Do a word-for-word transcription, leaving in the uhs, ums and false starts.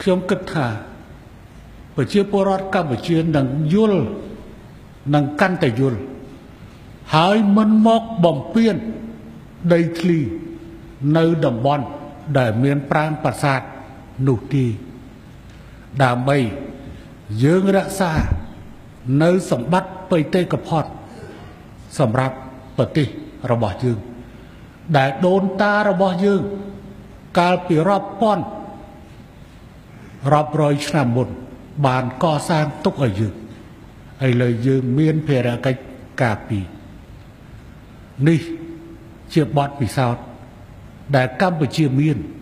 ខ្ញុំគិតថាប្រជាពលរដ្ឋកម្ពុជានឹងយល់នឹងកាន់តែយល់ហើយមិនមកបំពេញដីធ្លីនៅតំបន់ដែលមានប្រាង្គប្រាសាទនោះទេដើម្បីយើងរក្សានៅសម្បត្តិបេតិកភណ្ឌសម្រាប់ប្រទេសរបស់យើងដែលដូនតារបស់យើងកាលពីរាប់ពាន់រាប់រយឆ្នាំមុនបានកសាងទុកឲ្យយើងឥឡូវយើងមានភារកិច្ចការពារនេះជាបទពិសោធន៍ដែលកម្ពុជាមាន